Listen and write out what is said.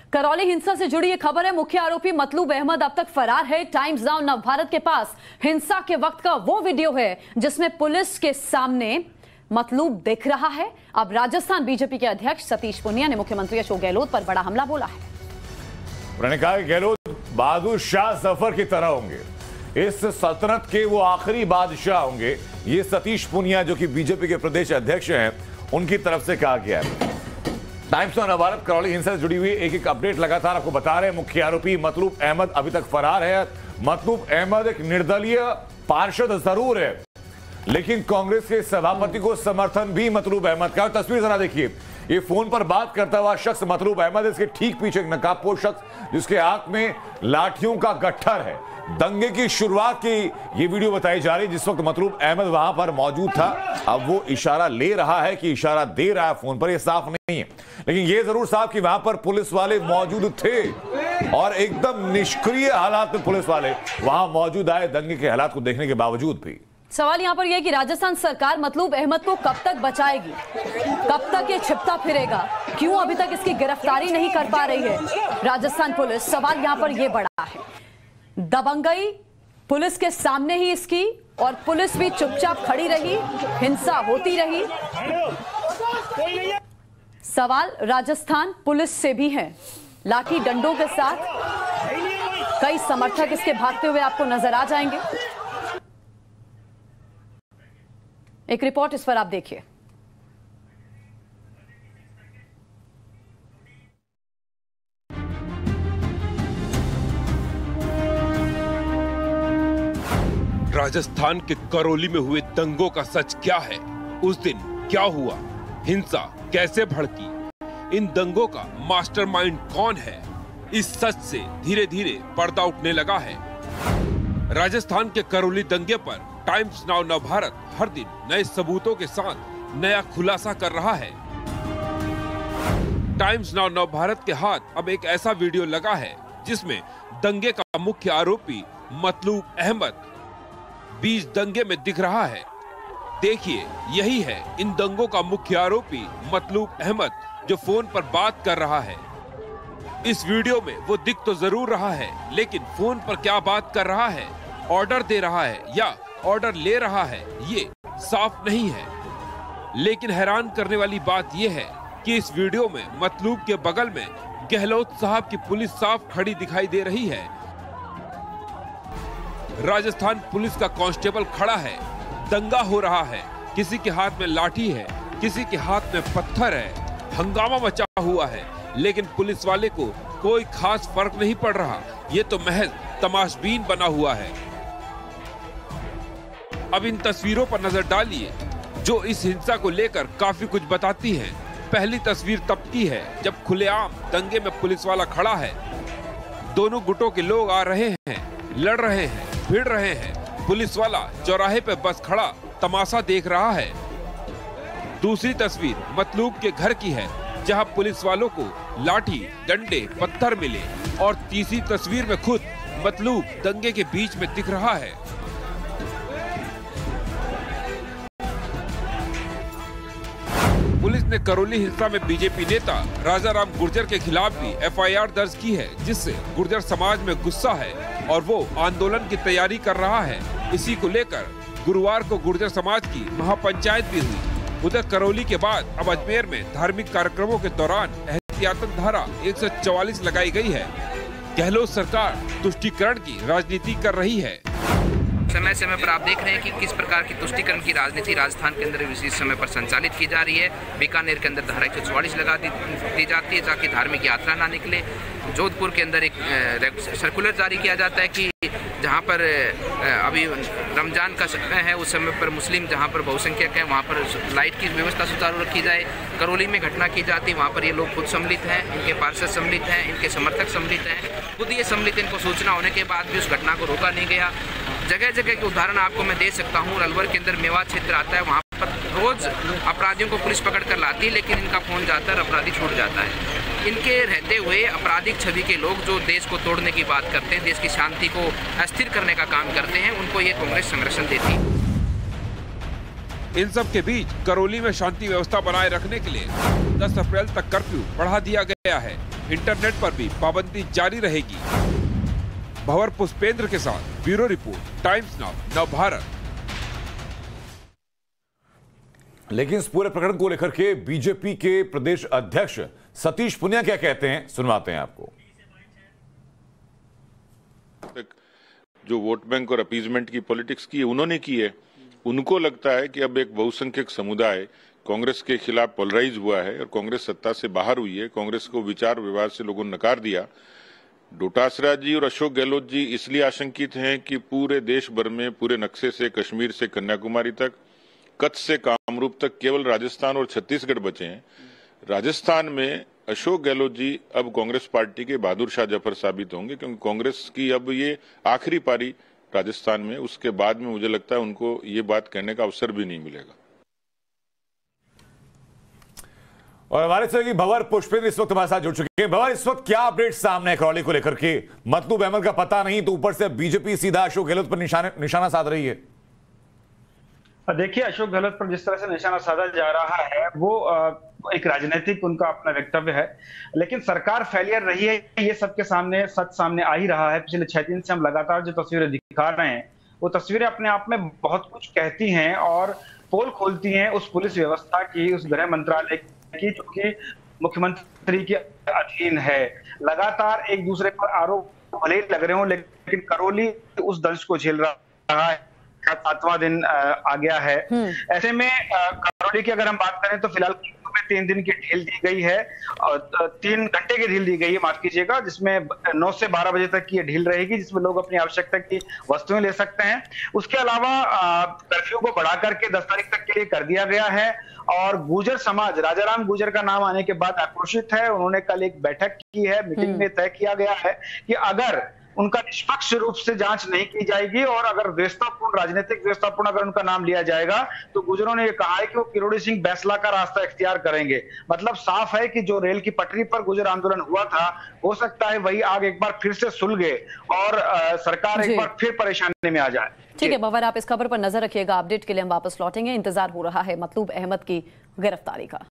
करौली हिंसा से जुड़ी ये खबर है। मुख्य आरोपी मतलूब अहमद अब तक फरार है। टाइम्स नाउ नवभारत के पास हिंसा के वक्त का वो वीडियो है जिसमें पुलिस के सामने मतलूब दिख रहा है। अब राजस्थान बीजेपी के अध्यक्ष सतीश पूनिया ने मुख्यमंत्री अशोक गहलोत पर बड़ा हमला बोला है। उन्होंने कहा कि गहलोत बहादुर शाह जफर की तरह होंगे, इस सल्तनत के वो आखिरी बादशाह होंगे। ये सतीश पूनिया जो कि बीजेपी के प्रदेश अध्यक्ष हैं, उनकी तरफ से कहा गया है। टाइम्स नाउ नवभारत करौली हिंसा से जुड़ी हुई एक अपडेट लगातार आपको बता रहे हैं। मुख्य आरोपी मतलूब अहमद अभी तक फरार है। मतलूब अहमद एक निर्दलीय पार्षद जरूर है, लेकिन कांग्रेस के सभापति को समर्थन भी मतलूब अहमद का। तस्वीर जरा देखिए, ये फोन पर बात करता हुआ शख्स मतलूब अहमद, इसके ठीक पीछे एक नकाबपोश शख्स जिसके हाथ में लाठियों का गट्ठर है। दंगे की शुरुआत की ये वीडियो बताई जा रही है जिस वक्त मतलूब अहमद वहां पर मौजूद था। अब वो इशारा ले रहा है कि इशारा दे रहा है फोन पर, ये साफ नहीं है, लेकिन ये जरूर साफ कि वहां पर पुलिस वाले मौजूद थे और एकदम निष्क्रिय हालात में पुलिस वाले वहां मौजूद आए दंगे के हालात को देखने के बावजूद भी। सवाल यहां पर यह है कि राजस्थान सरकार मतलूब अहमद को कब तक बचाएगी, कब तक ये छिपता फिरेगा, क्यों अभी तक इसकी गिरफ्तारी नहीं कर पा रही है राजस्थान पुलिस। सवाल यहां पर यह बड़ा है। दबंगई पुलिस के सामने ही इसकी, और पुलिस भी चुपचाप खड़ी रही, हिंसा होती रही। सवाल राजस्थान पुलिस से भी है। लाठी डंडों के साथ कई समर्थक इसके भागते हुए आपको नजर आ जाएंगे। एक रिपोर्ट इस पर आप देखिए। राजस्थान के करौली में हुए दंगों का सच क्या है? उस दिन क्या हुआ? हिंसा कैसे भड़की? इन दंगों का मास्टरमाइंड कौन है? इस सच से धीरे धीरे पर्दा उठने लगा है। राजस्थान के करौली दंगे पर टाइम्स नाउ नवभारत हर दिन नए सबूतों के साथ नया खुलासा कर रहा है। टाइम्स नाउ नवभारत के हाथ अब एक ऐसा वीडियो लगा है जिसमें दंगे का मुख्य आरोपी मतलूब अहमद बीच दंगे में दिख रहा है। देखिए, यही है इन दंगों का मुख्य आरोपी मतलूब अहमद जो फोन पर बात कर रहा है। इस वीडियो में वो दिख तो जरूर रहा है, लेकिन फोन पर क्या बात कर रहा है, ऑर्डर दे रहा है या ऑर्डर ले रहा है, ये साफ नहीं है। लेकिन हैरान करने वाली बात यह है कि इस वीडियो में मतलूब के बगल में गहलोत साहब की पुलिस साफ खड़ी दिखाई दे रही है। राजस्थान पुलिस का कांस्टेबल खड़ा है, दंगा हो रहा है, किसी के हाथ में लाठी है, किसी के हाथ में पत्थर है, हंगामा मचा हुआ है, लेकिन पुलिस वाले को कोई खास फर्क नहीं पड़ रहा। ये तो महज तमाशबीन बना हुआ है। अब इन तस्वीरों पर नजर डालिए जो इस हिंसा को लेकर काफी कुछ बताती हैं। पहली तस्वीर तब की है जब खुलेआम दंगे में पुलिस वाला खड़ा है, दोनों गुटों के लोग आ रहे हैं, लड़ रहे हैं, भिड़ रहे हैं। पुलिस वाला चौराहे पे बस खड़ा तमाशा देख रहा है। दूसरी तस्वीर मतलूब के घर की है जहां पुलिस वालों को लाठी, डंडे, पत्थर मिले, और तीसरी तस्वीर में खुद मतलूब दंगे के बीच में दिख रहा है। पुलिस ने करौली हिंसा में बीजेपी नेता राजाराम गुर्जर के खिलाफ भी एफआईआर दर्ज की है, जिससे गुर्जर समाज में गुस्सा है और वो आंदोलन की तैयारी कर रहा है। इसी को लेकर गुरुवार को गुर्जर समाज की महापंचायत भी हुई। उधर करौली के बाद अब अजमेर में धार्मिक कार्यक्रमों के दौरान एहतियातन धारा 144 लगाई गई है। गहलोत सरकार तुष्टीकरण की राजनीति कर रही है। समय समय पर आप देख रहे हैं कि किस प्रकार की तुष्टीकरण की राजनीति राजस्थान के अंदर इस समय पर संचालित की जा रही है। बीकानेर के अंदर धारा 144 लगा दी जाती है ताकि धार्मिक यात्रा ना निकले। जोधपुर के अंदर एक सर्कुलर जारी किया जाता है कि जहां पर अभी रमजान का समय है उस समय पर मुस्लिम जहां पर बहुसंख्यक हैं वहां पर लाइट की व्यवस्था सुचारू रखी जाए। करौली में घटना की जाती है, वहां पर ये लोग खुद सम्मिलित हैं, इनके पार्षद सम्मिलित हैं, इनके समर्थक सम्मिलित हैं, खुद ये सम्मिलित। इनको सूचना होने के बाद भी उस घटना को रोका नहीं गया। जगह जगह के उदाहरण आपको मैं दे सकता हूँ। अलवर के अंदर मेवात क्षेत्र आता है, वहाँ पर रोज अपराधियों को पुलिस पकड़ कर लाती है, लेकिन इनका फोन जाता है, अपराधी छूट जाता है। इनके रहते हुए आपराधिक छवि के लोग जो देश को तोड़ने की बात करते हैं, देश की शांति को अस्थिर करने का काम करते हैं, उनको ये कांग्रेस संरक्षण देती है। इन सब के बीच करौली में शांति व्यवस्था बनाए रखने के लिए 10 अप्रैल तक कर्फ्यू बढ़ा दिया गया है। इंटरनेट पर भी पाबंदी जारी रहेगी। भंवर पुष्पेंद्र के साथ bureau report, Times Now, Navbharat. लेकिन इस पूरे प्रकरण को लेकर के बीजेपी के प्रदेश अध्यक्ष सतीश पुनिया क्या कहते हैं, सुनवाते हैं आपको। जो वोट बैंक और अपीजमेंट की पॉलिटिक्स की उन्होंने की है, उनको लगता है कि अब एक बहुसंख्यक समुदाय कांग्रेस के खिलाफ पोलराइज हुआ है और कांग्रेस सत्ता से बाहर हुई है। कांग्रेस को विचार विवाद से लोगों ने नकार दिया। डोटासरा जी और अशोक गहलोत जी इसलिए आशंकित हैं कि पूरे देश भर में, पूरे नक्शे से कश्मीर से कन्याकुमारी तक, कच्छ से कामरूप तक केवल राजस्थान और छत्तीसगढ़ बचे हैं। राजस्थान में अशोक गहलोत जी अब कांग्रेस पार्टी के बहादुर शाह जफर साबित होंगे, क्योंकि कांग्रेस की अब ये आखिरी पारी राजस्थान में। उसके बाद में मुझे लगता है उनको ये बात कहने का अवसर भी नहीं मिलेगा। और हमारे सहयोगी भंवर पुष्पेंद्र इस वक्त हमारे साथ जुड़ चुके हैं। भंवर, इस वक्त क्या अपडेट सामने है करौली को लेकर के? मतलूब अहमद का पता नहीं, तो ऊपर से बीजेपी सीधा अशोक गहलोत पर निशाना साध रही है। देखिए, अशोक गहलोत पर जिस तरह से निशाना साधा जा रहा है वो एक राजनीतिक उनका अपना वक्तव्य है, लेकिन सरकार फेलियर रही है, ये सबके सामने सच सामने आ ही रहा है। पिछले 6 दिन से हम लगातार जो तस्वीरें दिखा रहे हैं, वो तस्वीरें अपने आप में बहुत कुछ कहती हैं और पोल खोलती हैं उस पुलिस व्यवस्था की, उस गृह मंत्रालय की, जो कि मुख्यमंत्री के अधीन है। लगातार एक दूसरे पर आरोप भले ही लग रहे हो, लेकिन करौली उस दंश को झेल रहा है। 7वां दिन आ गया है। ऐसे में करौली की अगर हम बात करें तो फिलहाल 3 दिन की ढील दी गई है, 3 घंटे की ढील दी गई है, माफ कीजिएगा, जिसमें 9 से 12 बजे तक की ये ढील रहेगी, जिसमें लोग अपनी आवश्यकता की वस्तुएं ले सकते हैं। उसके अलावा कर्फ्यू को बढ़ा करके 10 तारीख तक के लिए कर दिया गया है। और गुर्जर समाज, राजाराम गुर्जर का नाम आने के बाद आक्रोशित है। उन्होंने कल एक बैठक की है, मीटिंग में तय किया गया है कि अगर उनका निष्पक्ष रूप से जांच नहीं की जाएगी और अगर व्यवस्थापूर्ण, राजनीतिक व्यवस्थापूर्ण अगर उनका नाम लिया जाएगा, तो गुर्जरों ने यह कहा है कि वो किरोड़ी सिंह बैसला का रास्ता इख्तियार करेंगे। मतलब साफ है कि जो रेल की पटरी पर गुर्जर आंदोलन हुआ था, हो सकता है वही आग एक बार फिर से सुलगे और सरकार एक बार फिर परेशानी में आ जाए। ठीक है भंवर, आप इस खबर पर नजर रखिएगा। अपडेट के लिए हम वापस लौटेंगे। इंतजार हो रहा है मतलूब अहमद की गिरफ्तारी का।